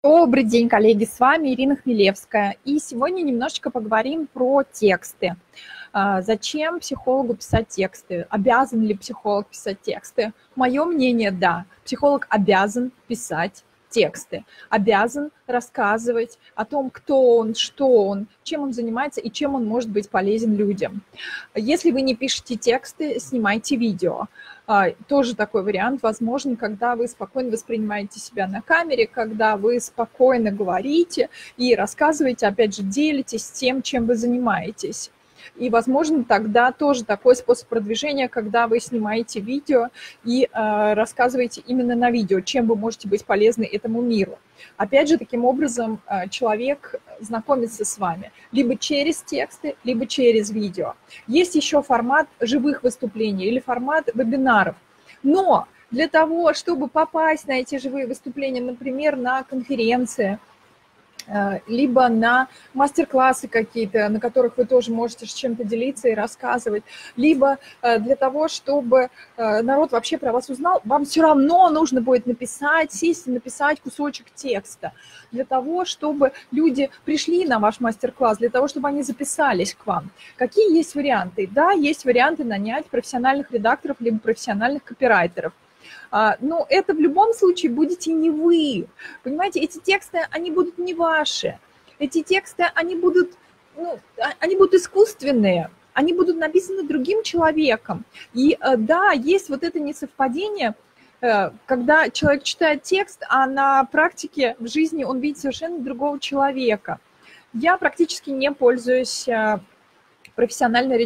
Добрый день, коллеги, с вами Ирина Хмелевская. И сегодня немножечко поговорим про тексты. Зачем психологу писать тексты? Обязан ли психолог писать тексты? Мое мнение – да. Психолог обязан писать тексты, обязан рассказывать о том, кто он, что он, чем он занимается и чем он может быть полезен людям. Если вы не пишете тексты, снимайте видео. Тоже такой вариант возможен, когда вы спокойно воспринимаете себя на камере, когда вы спокойно говорите и рассказываете, опять же, делитесь тем, чем вы занимаетесь. И, возможно, тогда тоже такой способ продвижения, когда вы снимаете видео и рассказываете именно на видео, чем вы можете быть полезны этому миру. Опять же, таким образом человек знакомится с вами либо через тексты, либо через видео. Есть еще формат живых выступлений или формат вебинаров. Но для того, чтобы попасть на эти живые выступления, например, на конференции, либо на мастер-классы какие-то, на которых вы тоже можете с чем-то делиться и рассказывать, либо для того, чтобы народ вообще про вас узнал, вам все равно нужно будет написать, сесть и написать кусочек текста, для того, чтобы люди пришли на ваш мастер-класс, для того, чтобы они записались к вам. Какие есть варианты? Да, есть варианты нанять профессиональных редакторов, либо профессиональных копирайтеров. Но это в любом случае будете не вы. Понимаете, эти тексты, они будут не ваши. Эти тексты, они будут искусственные, они будут написаны другим человеком. И да, есть вот это несовпадение, когда человек читает текст, а на практике в жизни он видит совершенно другого человека. Я практически не пользуюсь профессиональной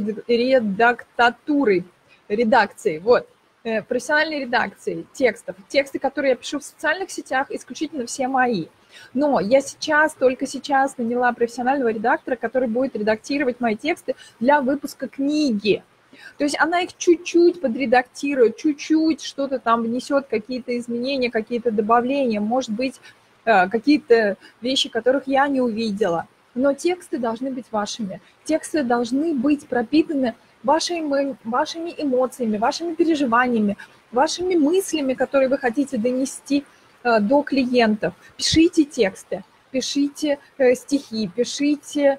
редакцией. Вот. Профессиональной редакции текстов. Тексты, которые я пишу в социальных сетях, исключительно все мои. Но я только сейчас наняла профессионального редактора, который будет редактировать мои тексты для выпуска книги. То есть она их чуть-чуть подредактирует, чуть-чуть что-то там внесет, какие-то изменения, какие-то добавления, может быть, какие-то вещи, которых я не увидела. Но тексты должны быть вашими. Тексты должны быть пропитаны вашими эмоциями, вашими переживаниями, вашими мыслями, которые вы хотите донести до клиентов. Пишите тексты, пишите стихи, пишите,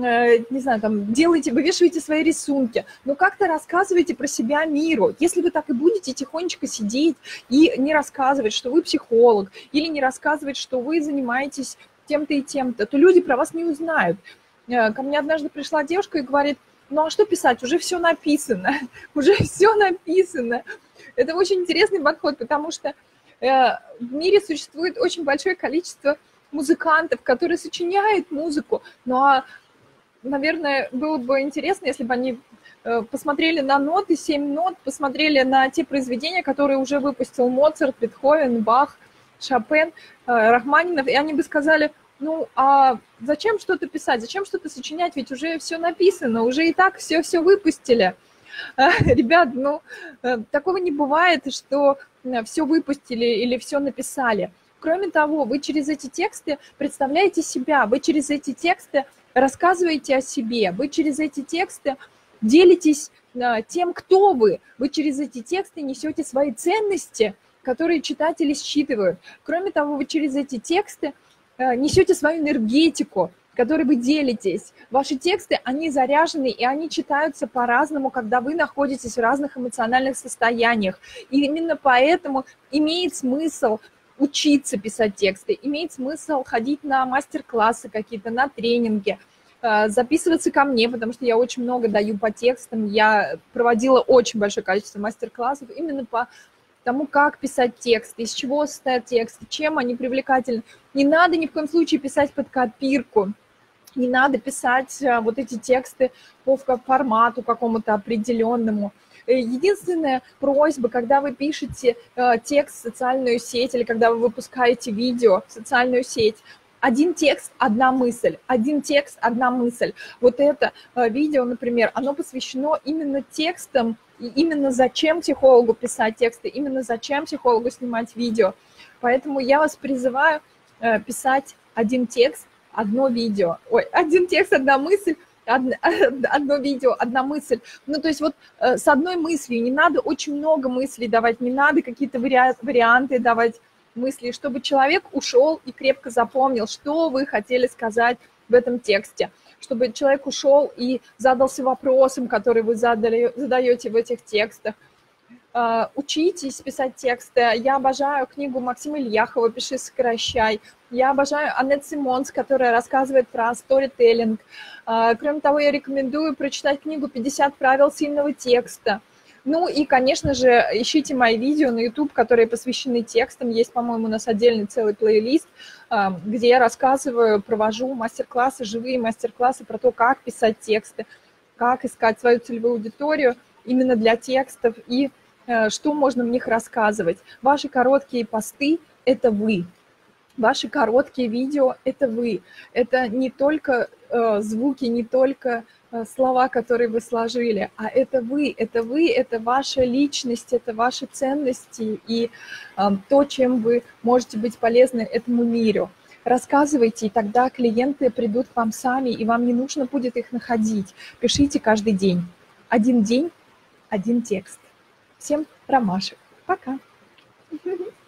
не знаю, там, вывешивайте свои рисунки, но как-то рассказывайте про себя миру. Если вы так и будете тихонечко сидеть и не рассказывать, что вы психолог, или не рассказывать, что вы занимаетесь тем-то и тем-то, то люди про вас не узнают. Ко мне однажды пришла девушка и говорит: ну а что писать? Уже все написано. Уже все написано. Это очень интересный подход, потому что в мире существует очень большое количество музыкантов, которые сочиняют музыку. Но, наверное, было бы интересно, если бы они посмотрели на ноты, 7 нот, посмотрели на те произведения, которые уже выпустил Моцарт, Бетховен, Бах, Шопен, Рахманинов, и они бы сказали: ну, а зачем что-то писать, зачем что-то сочинять, ведь уже все написано, уже и так все выпустили. Ребят, ну, такого не бывает, что все выпустили или все написали. Кроме того, вы через эти тексты представляете себя, вы через эти тексты рассказываете о себе, вы через эти тексты делитесь тем, кто вы через эти тексты несете свои ценности, которые читатели считывают. Кроме того, вы через эти тексты несете свою энергетику, которой вы делитесь. Ваши тексты, они заряжены, и они читаются по-разному, когда вы находитесь в разных эмоциональных состояниях. И именно поэтому имеет смысл учиться писать тексты, имеет смысл ходить на мастер-классы какие-то, на тренинги, записываться ко мне, потому что я очень много даю по текстам. Я проводила очень большое количество мастер-классов именно по тому, как писать тексты, из чего состоят тексты, чем они привлекательны. Не надо ни в коем случае писать под копирку, не надо писать вот эти тексты по формату какому-то определенному. Единственная просьба, когда вы пишете текст в социальную сеть или когда вы выпускаете видео в социальную сеть, один текст, одна мысль, один текст, одна мысль. Вот это видео, например, оно посвящено именно текстам, и именно зачем психологу писать тексты, именно зачем психологу снимать видео. Поэтому я вас призываю писать один текст, одно видео. Один текст, одна мысль, одно видео, одна мысль. Ну, то есть вот с одной мыслью, не надо очень много мыслей давать, не надо какие-то варианты давать мысли, чтобы человек ушел и крепко запомнил, что вы хотели сказать в этом тексте, чтобы человек ушел и задался вопросом, который вы задаете в этих текстах. Учитесь писать тексты. Я обожаю книгу Максима Ильяхова «Пиши, сокращай». Я обожаю Аннет Симмонс, которая рассказывает про сторителлинг. Кроме того, я рекомендую прочитать книгу «50 правил сильного текста». Ну и, конечно же, ищите мои видео на YouTube, которые посвящены текстам. Есть, по-моему, у нас отдельный целый плейлист, где я рассказываю, провожу мастер-классы, живые мастер-классы про то, как писать тексты, как искать свою целевую аудиторию именно для текстов и что можно в них рассказывать. Ваши короткие посты – это вы. Ваши короткие видео – это вы. Это не только звуки, не только слова, которые вы сложили, а это вы, это ваша личность, это ваши ценности и то, чем вы можете быть полезны этому миру. Рассказывайте, и тогда клиенты придут к вам сами, и вам не нужно будет их находить. Пишите каждый день. Один день, один текст. Всем ромашек. Пока.